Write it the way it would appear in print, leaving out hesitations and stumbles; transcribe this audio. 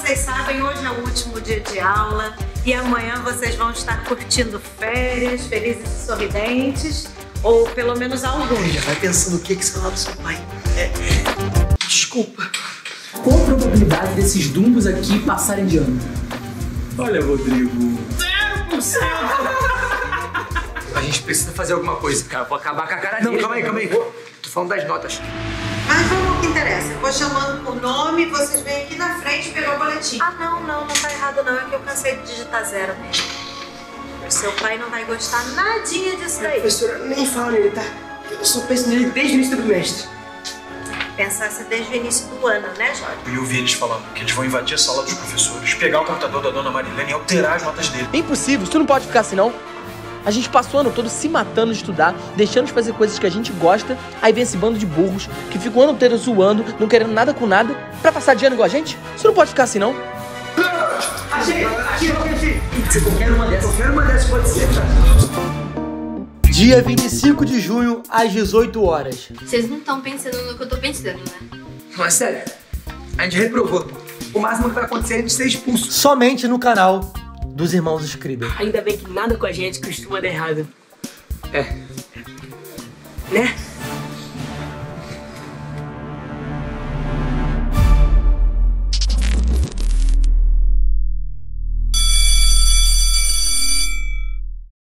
vocês sabem, hoje é o último dia de aula e amanhã vocês vão estar curtindo férias, felizes e sorridentes, ou pelo menos alguns. Já vai pensando o que você fala do seu pai. Desculpa. Qual a probabilidade desses dumbos aqui passarem de ano? Olha, Rodrigo... 0%! A gente precisa fazer alguma coisa, cara. Vou acabar com a cara dele. Não, calma aí. Tô falando das notas. Mas vamos ao que interessa. Eu vou chamando por nome, vocês vêm aqui na frente pegar o boletim. Ah, não tá errado não. É que eu cansei de digitar 0 mesmo. O seu pai não vai gostar nadinha disso daí. Professora, nem fala nele, tá? Eu só penso nele desde o início do trimestre. Pensasse desde o início do ano, né, Jorge? Eu ouvi eles falando que eles vão invadir a sala dos professores, pegar o computador da dona Marilene e alterar as notas dele. É impossível, isso não pode ficar assim não. A gente passou o ano todo se matando de estudar, deixando de fazer coisas que a gente gosta, aí vem esse bando de burros que fica o ano inteiro zoando, não querendo nada com nada, pra passar de ano igual a gente? Isso não pode ficar assim não. Achei! Qualquer uma dessas pode ser, tá? Dia 25 de junho, às 18 horas. Vocês não estão pensando no que eu tô pensando, né? Mas sério, a gente reprovou. O máximo que vai acontecer é a gente ser expulso. Somente no canal dos Irmãos Scribner. Ainda bem que nada com a gente costuma dar errado. Né?